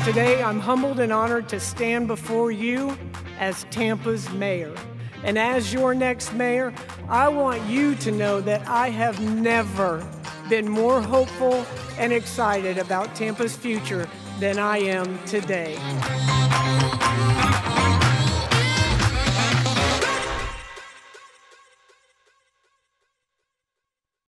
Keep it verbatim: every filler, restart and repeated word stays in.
Today, I'm humbled and honored to stand before you as Tampa's mayor. And as your next mayor, I want you to know that I have never been more hopeful and excited about Tampa's future than I am today.